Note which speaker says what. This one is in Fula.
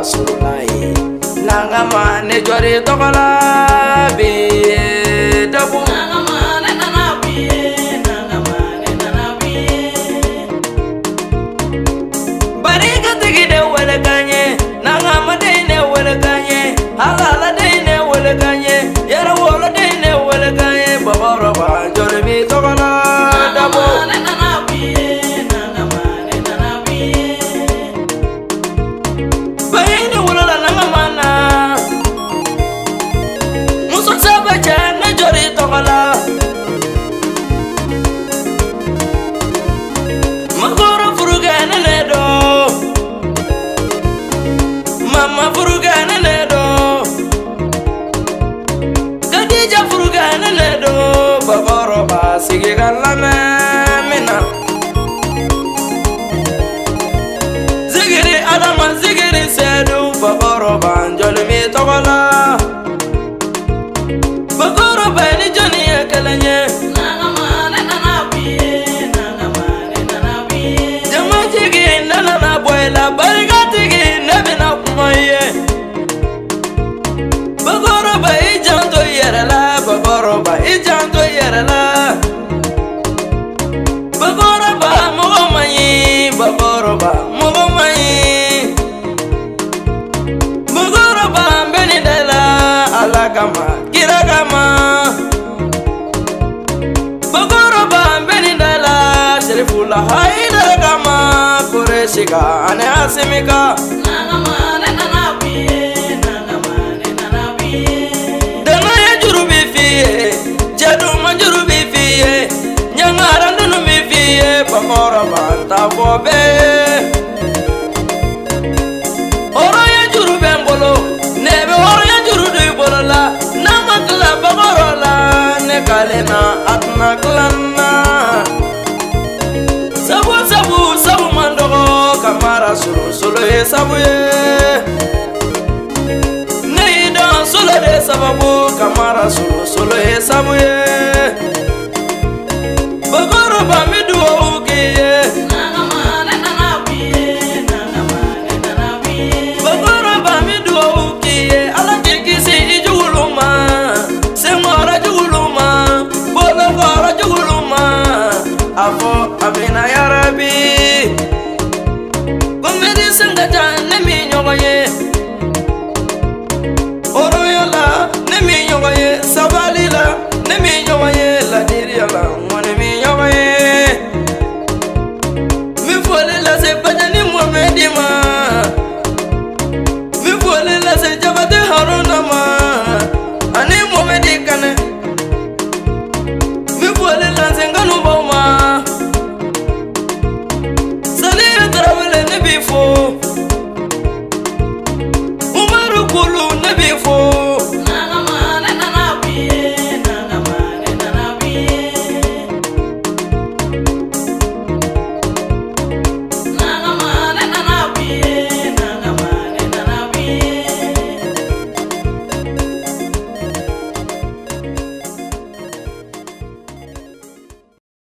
Speaker 1: Rasulullah nangama ne jori tokola bi dabu nangama ne nanabi barika tigide wala kanye nangama de ne wala kanye halala de ne wala kanye yara wala de ne wala kanye babaro ba jori bi tokola dabu Magoro furugana nedo Mama furugana nedo Kadija furugana nedo Bagoro basigi galame mina Zigiri adama zigiri sedu Bagoro banjoli mi tokola Bagoro bani joni ekelanye la barigati nebina kumaye bagoro ba ijanto yerala bagoro ba ijanto yerala bagoro ba mogomayi bagoro ba mogomayi bagoro ba benidela alagama kiragama bagoro ba benidela serifula haidara gama Shika ane asimika nangamane nanabi dana ya jurubi fiye jadu manjurubi fiye nyangara ndunu mi fiye bakora banta bobe oro ya jurube ngolo nebe oro ya jurudu bolola namakla bakorola ne kalena atna klana sabu mandogo kamara solo ye sabu ye neida solo de sababu kamara solo ye sabu ye bagoro ba midu ogiye nangamane nanabi bagoro ba midu ogiye ala jikisi ijuluma semara juluma bola gora juluma afo abina ya rabbi Gomedi sanga jane mi nyogoye